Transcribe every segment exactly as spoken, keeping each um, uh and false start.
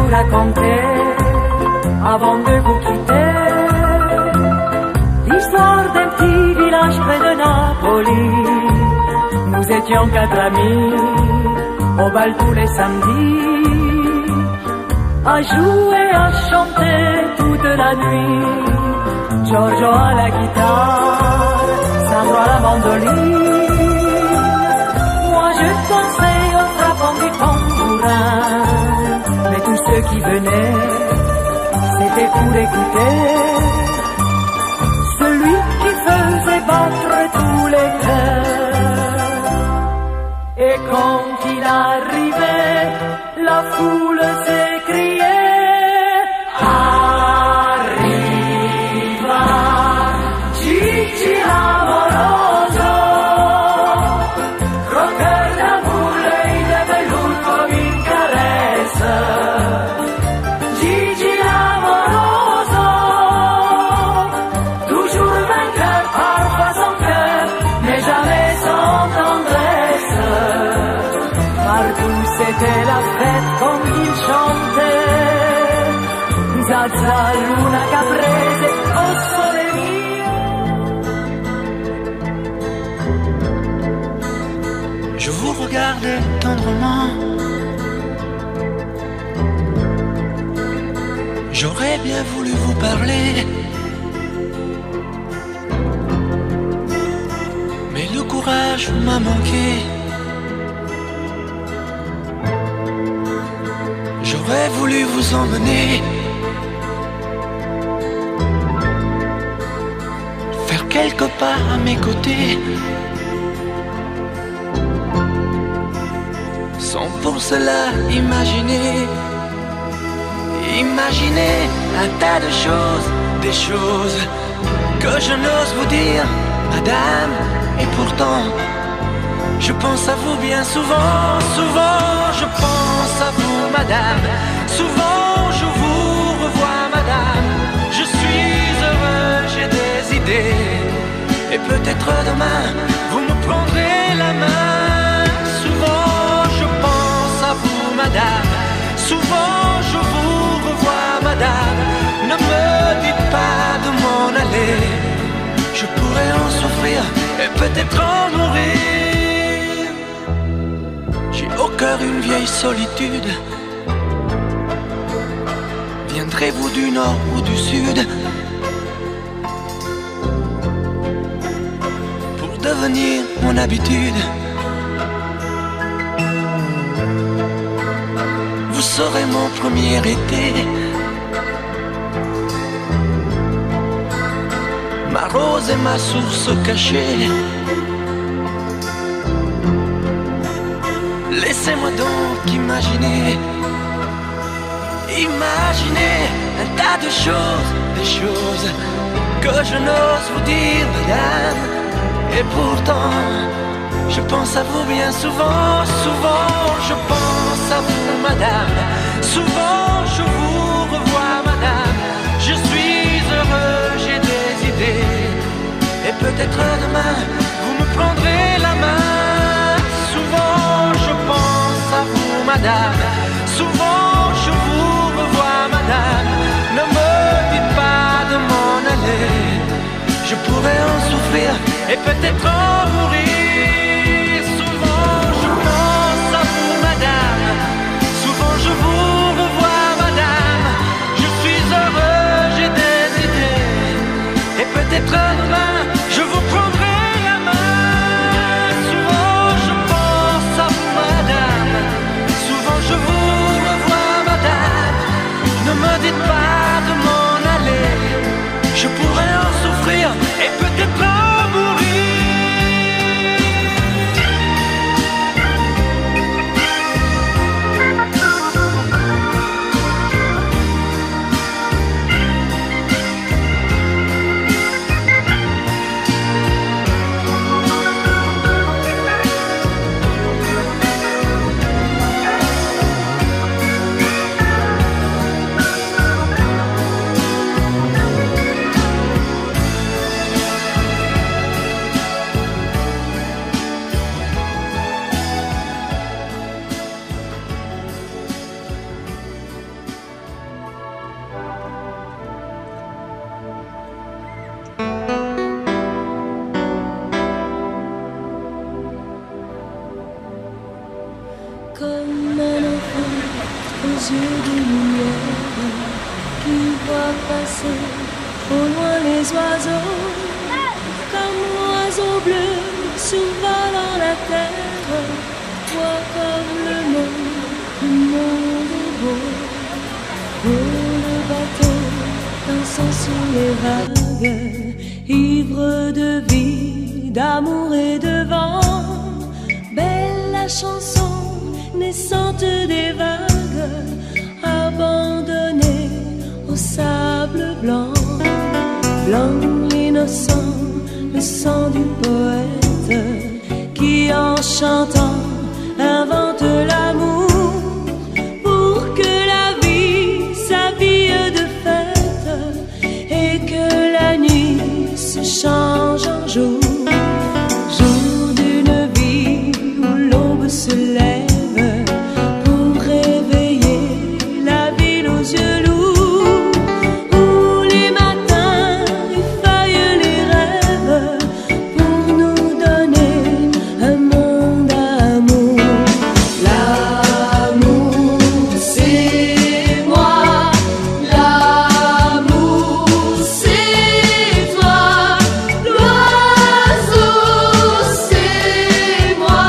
vous raconter avant de vous quitter l'histoire d'un petit village près de Napoli. Nous étions quatre amis au bal tous les samedis, à jouer, à chanter toute la nuit. Giorgio à la guitare, Sandro à la mandoline. Moi je dansais au frappant du tambourin, mais tous ceux qui venaient, c'était pour écouter celui qui faisait battre tous les cœurs. Et quand il arrivait, la foule s'écriait: arriva Gigi l'amoroso, croqueur d'amour, l'œil de velours comme une caresse. Gigi l'amoroso, toujours vainqueur, parfois sans cœur, mais jamais sans tendresse. Partout c'était la fête quand il chantait Zaza, Luna, Caprese, oh sole mio. Je vous regardais tendrement, j'aurais bien voulu vous parler, mais le courage m'a manqué. J'aurais voulu vous emmener, faire quelques pas à mes côtés, sans pour cela imaginer, imaginer un tas de choses, des choses que je n'ose vous dire, madame. Et pourtant, je pense à vous bien souvent, souvent je pense à vous, madame. Souvent je vous revois, madame. Je suis heureux, j'ai des idées, et peut-être demain vous me prendrez la main. Souvent je pense à vous, madame. Souvent je vous revois, madame. Ne me dites pas de m'en aller, je pourrais en souffrir et peut-être en mourir. J'ai au cœur une vieille solitude. Viendrez-vous du nord ou du sud pour devenir mon habitude? Vous serez mon premier été, ma rose et ma source cachée. Laissez-moi donc imaginer, imaginer un tas de choses, des choses que je n'ose vous dire, madame. Et pourtant, je pense à vous bien souvent, souvent je pense à vous, madame. Souvent je vous revois, madame. Je suis heureux, j'ai des idées, et peut-être demain vous me prendrez la main. Souvent je pense à vous, madame. Souvent je vous revois, madame. Ne me dites pas de m'en aller, je pourrais en souffrir et peut-être en mourir. Souvent je pense à vous, madame. Souvent je vous revois, madame. Je suis heureux, j'ai des idées, et peut-être demain je vous prendrai la main. Souvent je pense à vous, madame. Souvent je vous revois, madame. Ne me dites pas de m'en aller, je pourrais en souffrir et peut-être en mourir. lumière qui voit passer au loin les oiseaux, comme l'oiseau bleu survolant la terre. Toi comme le monde, le monde est beau. Oh, le bateau dansant sur les vagues, ivre de vie, d'amour et de vent. Belle la chanson naissante des vagues, abandonnée au sable blanc. Blanc l'innocent, le sang du poète, qui en chantant invente l'amour, pour que la vie s'habille de fête et que la nuit se change en jour. Jour d'une vie où l'aube se lève pour réveiller la ville aux yeux lourds, où les matins effeuillent les rêves pour nous donner un monde d'amour. L'amour c'est moi, l'amour c'est toi, l'oiseau c'est moi,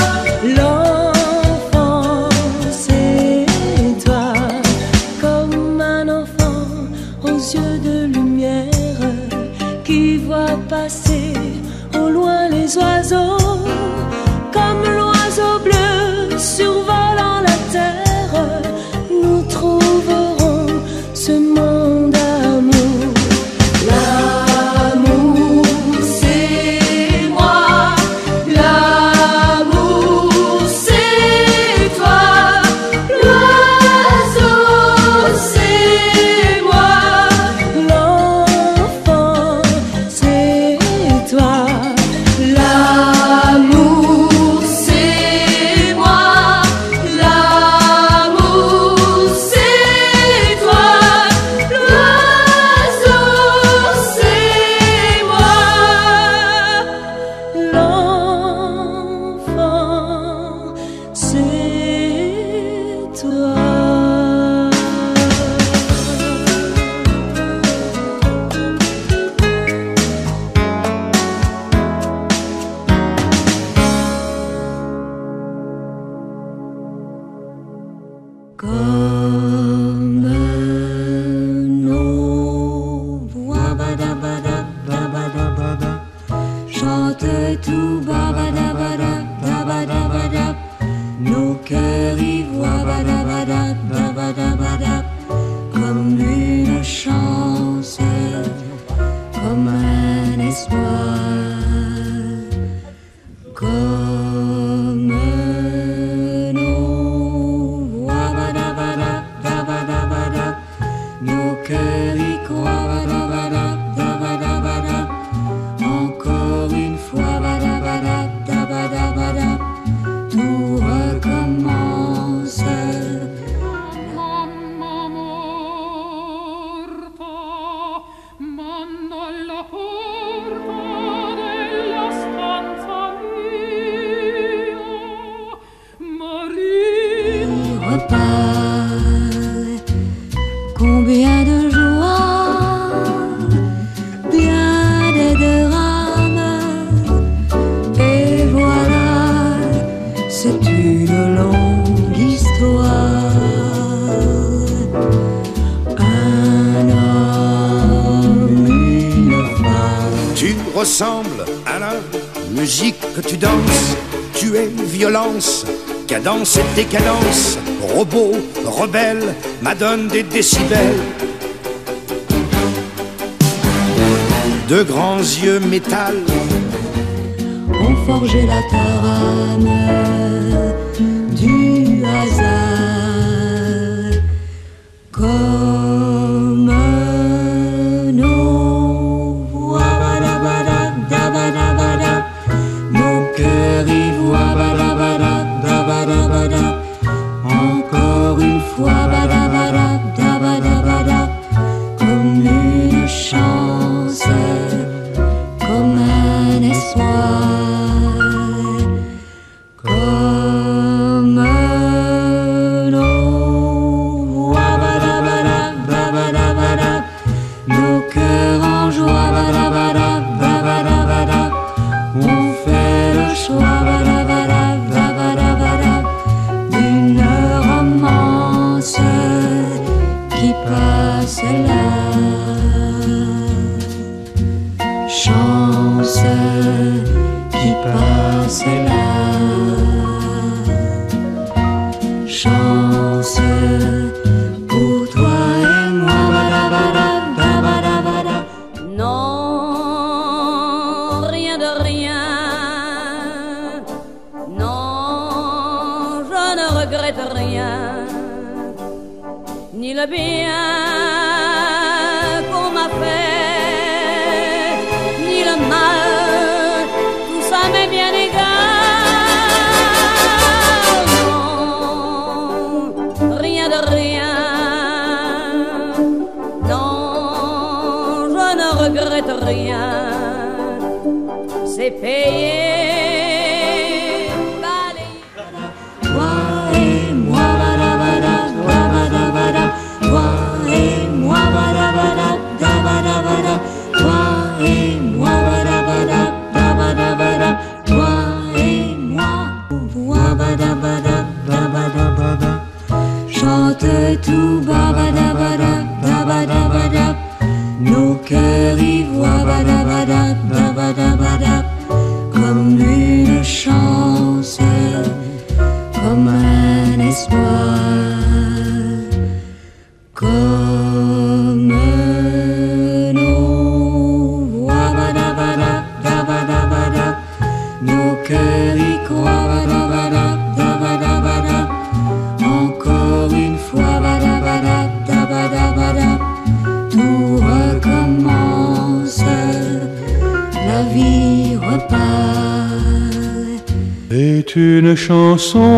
l'enfant c'est toi, comme un enfant aux yeux de lumière qui voit passer au loin les oiseaux, comme l'oiseau bleu survolant la terre. Nous trouverons ce monde d'amour. L'amour c'est moi, l'amour c'est toi, l'oiseau c'est moi, l'enfant c'est toi. L'amour c'est moi, l'amour c'est toi, l'oiseau c'est moi, l'enfant c'est toi. Comme nos voix badabadabadabada chantent tout babadabadabadabada, nos cœurs y voient badabadabadabada, comme une chance, comme un espoir, comme nos voix badabadabadabada, nos cœurs y croient badabadabadabada, encore une fois badabadabadabada, tout recommence. Mamma morta, manda alla porta della stanza mia, Maria. Il repart, combien de joie, bien des drames, et voilà, c'est une longue histoire. Un homme, une femme. Tu ressembles à la musique que tu danses. Tu es violence, cadence et décadence. Robot, rebelle, madone des décibels. De grands yeux métal ont forgé la trame du hasard, comme nos voix badabadabadabada, nos cœurs y voient badabadabadabada, encore une fois badabadabadabada, comme une chance, comme un espoir, comme passe là. Chance pour toi et moi. Non, rien de rien. Non, je ne regrette rien. Ni le bien qu'on m'a fait, ni le mal, tout ça m'est bien égal. Non, rien de rien. Non, je ne regrette rien. C'est payé. Toi et moi, badabada, badabada. Toi et moi, badabada, badabada. Toi et moi, badabada, badabada. Toi et moi, badabada, badabada. Chante tout bas, badabada, badabada. Nos cœurs y voient, badabada, badabada. Comme une chance, comme un espoir. Comme nos voix, badabada, badabada. Nos cœurs y croient, badabada, badabada. Encore une fois, badabada, badabada. Tout recommence, la vie repart. C'est une chanson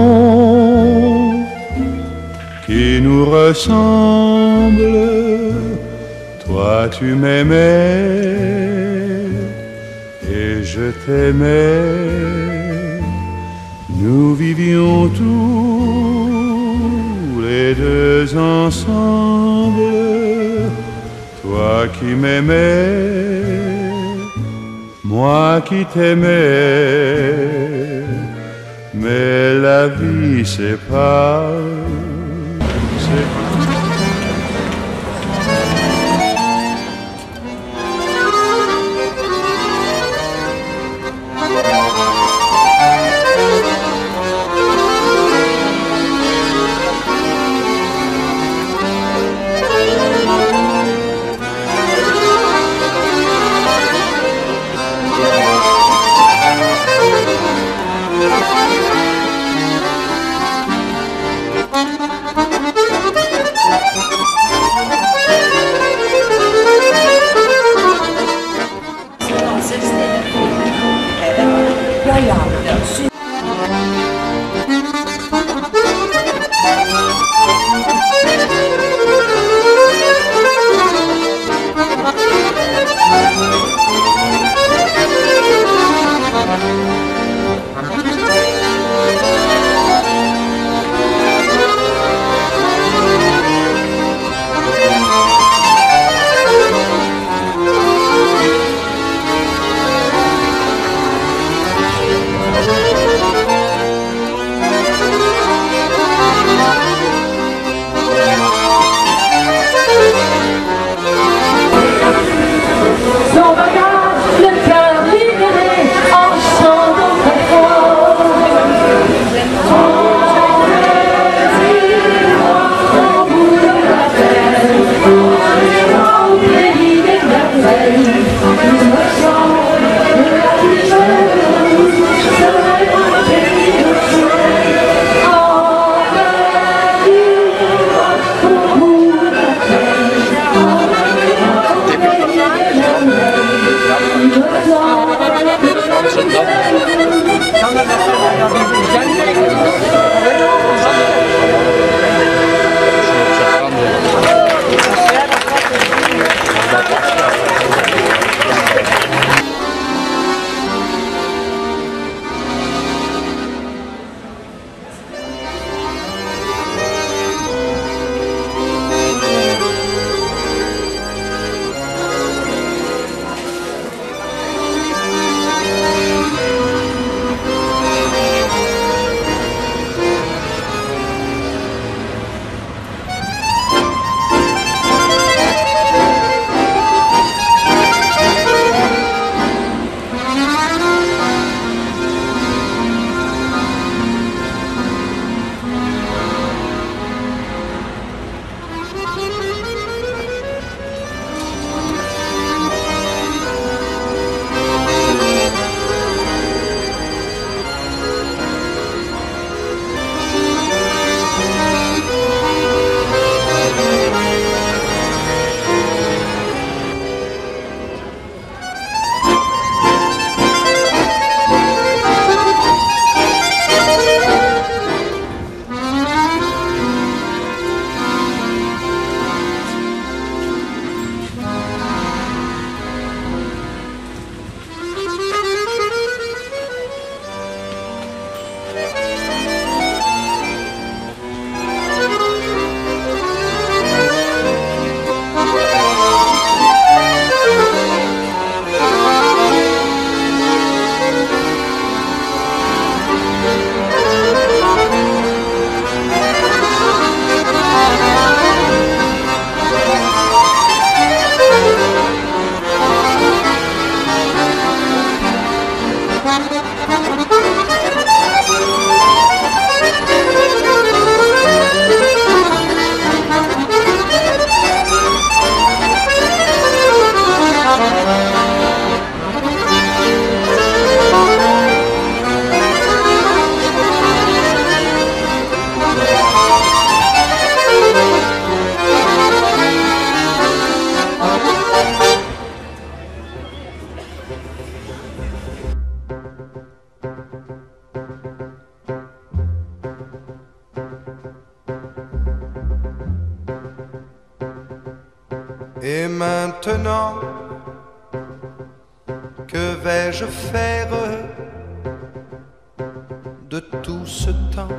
qui nous ressemble. Toi tu m'aimais et je t'aimais. Nous vivions tous les deux ensemble. Toi qui m'aimais, moi qui t'aimais. Mais la vie sépare. Thank you. Et maintenant, que vais-je faire de tout ce temps?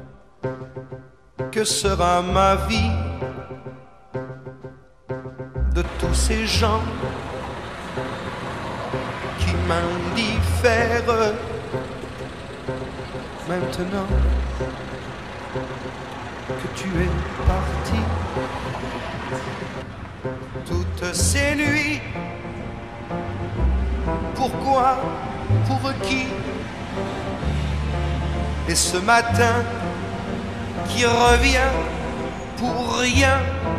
Que sera ma vie de tous ces gens qui m'indiffèrent? Maintenant que tu es parti, toutes ces nuits, pourquoi, pour qui? Et ce matin qui revient pour rien,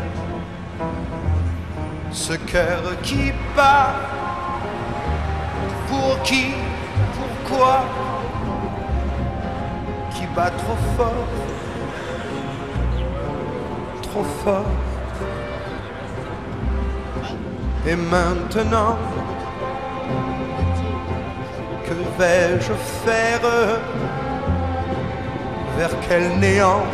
ce cœur qui bat, pour qui, pourquoi? Qui bat trop fort, trop fort. Et maintenant, que vais-je faire? Vers quel néant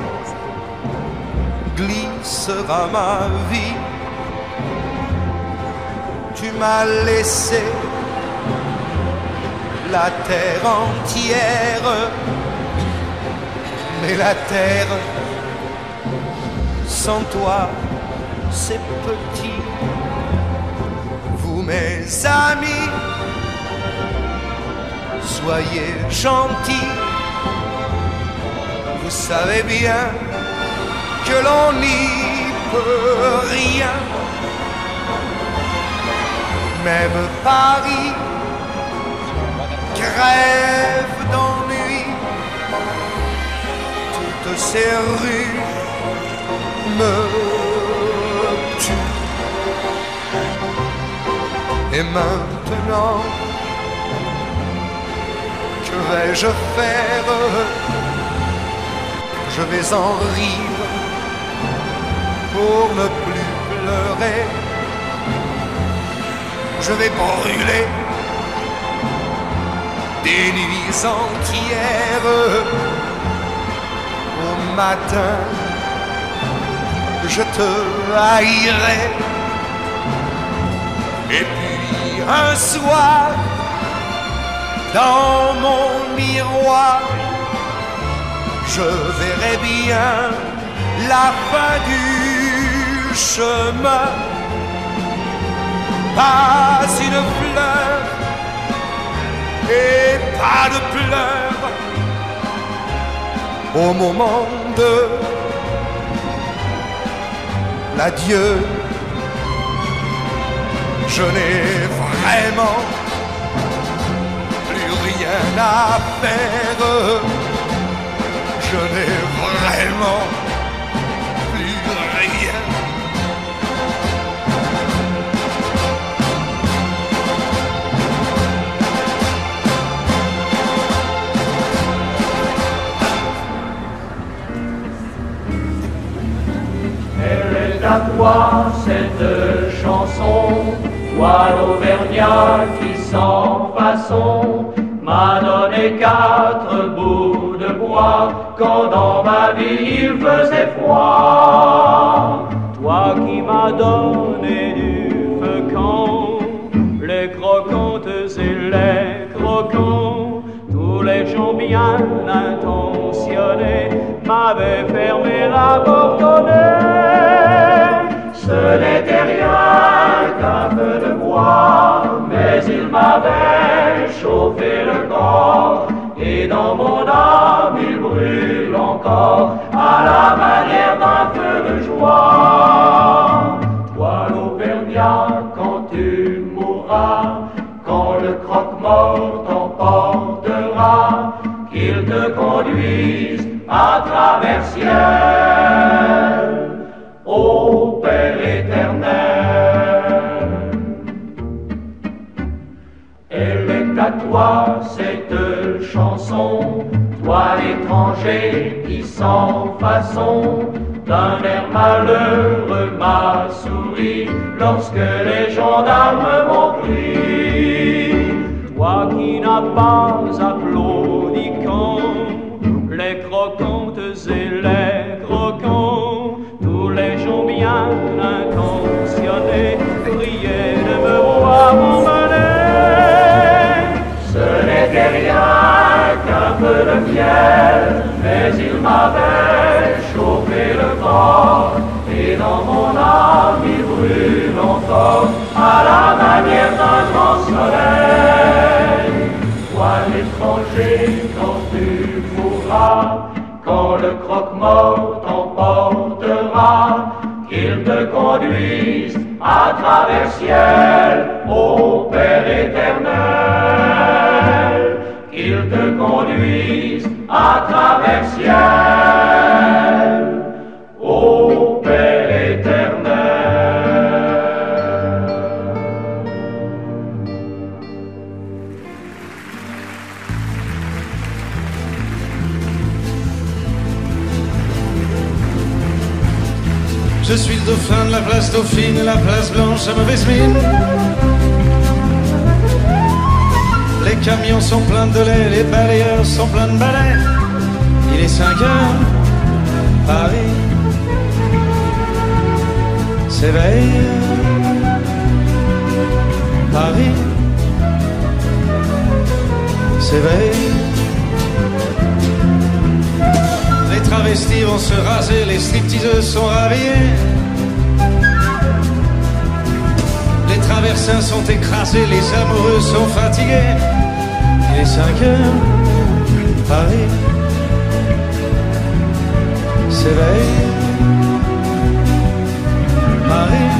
glissera ma vie? Tu m'as laissé la terre entière, mais la terre sans toi c'est petit. Vous mes amis, soyez gentils, vous savez bien que l'on n'y peut rien. Même Paris crève d'ennui, toutes ces rues me tuent. Et maintenant, que vais-je faire? Je vais en rire pour ne plus pleurer. Je vais brûler des nuits entières. Au matin, je te haïrai. Et puis un soir, dans mon miroir, je verrai bien la fin du chemin. Pas une fleur et pas de pleurs au moment de l'adieu. Je n'ai vraiment plus rien à faire. Je n'ai vraiment plus rien. Elle est à toi cette chanson, toi l'Auvergnat qui sans façon m'a donné quatre bouts de bois quand dans ma vie il faisait froid. Toi qui m'as donné du feu quand les croquantes et les croquants, tous les gens bien intentionnés m'avaient fermé la porte au nez. Ce n'était rien qu'un feu de bois, mais il m'avait chauffé le corps, et dans mon âme il brûle encore à la manière d'un feu de joie. Toi l'Auvergnat, quand tu mourras, quand le croque-mort t'emportera, qu'il te conduise à travers ciel, ô Père éternel. Elle est à toi cette chanson, toi l'étranger qui sans façon d'un air malheureux m'a souri lorsque les gendarmes m'ont pris. Toi qui n'as pas applaudi quand les croquantes et les croquants, tous les gens bien intentionnés peu de miel, mais il m'avait chauffé le corps, et dans mon âme il brûle encore, à la manière d'un grand soleil. Toi l'étranger, quand tu mourras, quand le croque-mort t'emportera, qu'il te conduise à travers ciel, ô Père éternel, qu'il te conduise à travers ciel, ô Père éternel. Je suis le dauphin de la place Dauphine et la place Blanche à mauvaise mine. Les camions sont pleins de lait, les balayeurs sont pleins de balais. Il est cinq heures, Paris s'éveille. Paris s'éveille. Les travestis vont se raser, les stripteaseuses sont rhabillées. Les traversins sont écrasés, les amoureux sont fatigués. Il est cinq heures, Paris s'éveille. Paris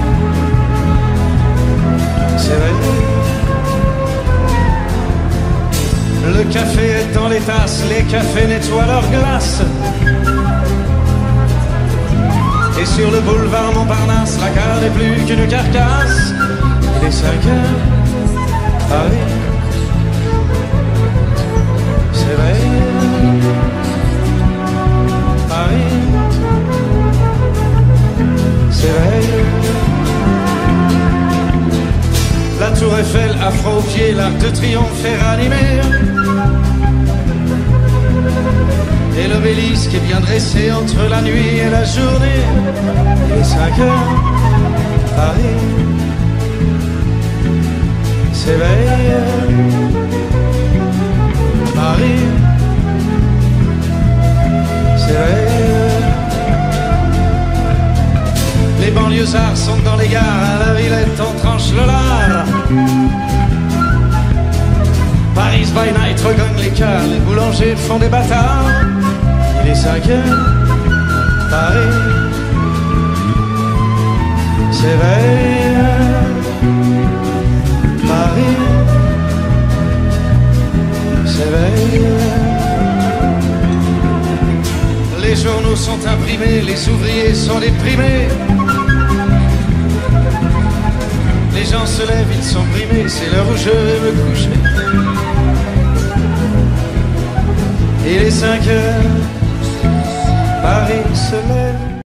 s'éveille. Le café est dans les tasses, les cafés nettoient leurs glaces. Et sur le boulevard Montparnasse, la gare n'est plus qu'une carcasse. Il est cinq heures, Paris s'éveille. Paris s'éveille. La tour Eiffel, afro aux pieds, l'arc de triomphe est ranimé. Et l'obélisque est bien dressé entre la nuit et la journée. Il est cinq heures, Paris s'éveille. Paris s'éveille. Les banlieusards sont dans les gares, à la Villette on tranche le lard. Paris by night regagne les cars, les boulangers font des bâtards. Il est cinq heures, Paris s'éveille. Paris s'éveille. Les journaux sont imprimés, les ouvriers sont déprimés. Les gens se lèvent, ils sont brimés, c'est l'heure où je vais me coucher. Il est cinq heures, Paris se lève.